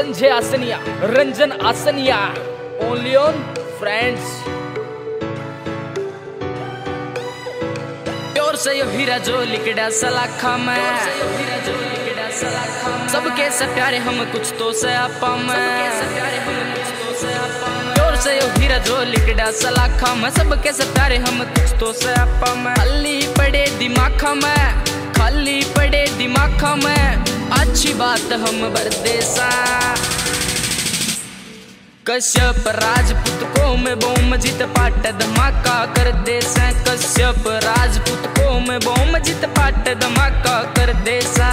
Sanjay Asania, Ranjan Asania, only on friends. Pure से यो हीरा जो लिकड़ा सलाखा में, सबके से प्यारे हम कुछ तो से आपा में। प्योर से यो हीरा जो लिकड़ा सलाखा में, सबके से प्यारे हम कुछ तो से आपा में। खाली पड़े दिमाग में, खाली पड़े दिमाग में, अच्छी बात हम बरदेसा। कश्यप राजपूत को में बोम जित पाट धमाका कर देसा। कश्यप राजपूत को में बोम जित पाट धमाका कर देसा।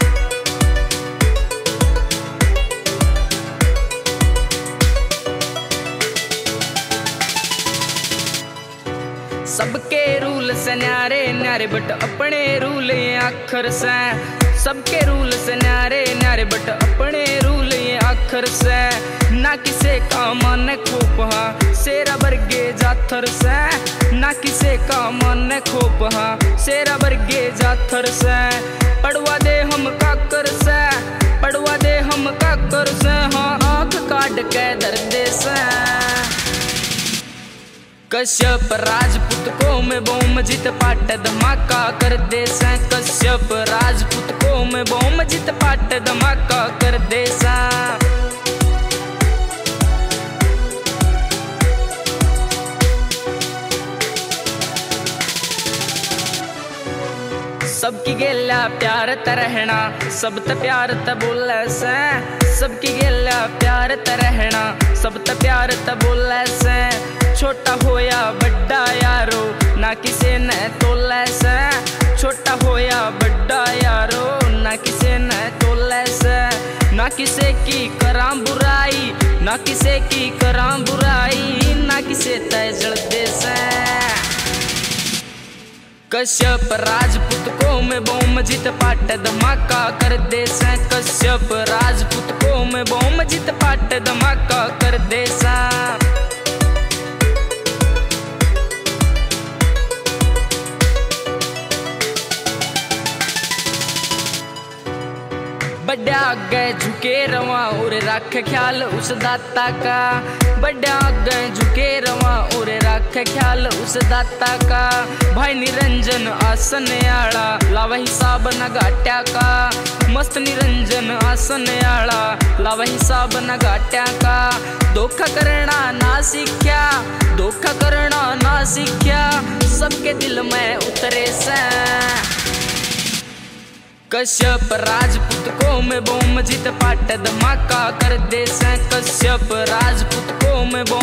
सबके रूल से न्यारे न्यारे बट अपने रूल ये अक्षर से। सबके रूल से न्यारे न्यारे बट अपने रूल ये अक्षर से। ना किसे का मन खोपहा सेरा बरगे जाथर से। ना किसे का मन खोपहा सेरा बरगे जाथर से। पड़वा दे हम काकर से, पड़वा दे हम काकर से। हाँ आँख काट के दर्द से। कश्यप राजपूत को में बोम जित पाट धमाका कर देसा। कश्यप राजपूत को में बोम जित पाट धमाका कर देसा। सबकी गेला प्यार त रहना, सब त प्यार त बोले से। सबकी गेला प्यार त रहना, सब त प्यार त बोले से। छोटा होया बड़ा यारो ना किसे न तोले से। छोटा होया बड़ा यारो ना किसे न तोले से। ना किसे की करां बुराई, ना किसे की करां बुराई, ना किसे तय जड़ दे से। कश्यप राजपूत को में बोम जित पाट धमाका कर देसा। कश्यप राजपूत को में बोम जित पाट धमाका कर देसा। बड़ा आगे झुके रवा और रख ख्याल उस दाता का। बड़ा आगे झुके रवा और रख ख्याल उस दाता का। भाई निरंजन आसन आड़ा लावा हिसाब न घाट्या का। मस्त निरंजन आसन आड़ा लावा हिसाब न घाट्या का। धोखा करना ना सीख्या, धोखा करना ना सीख्या, सबके दिल में उतरे से। कश्यप राजपूत को में बोम जित पाट धमाका कर देसा। कश्यप राजपूत को में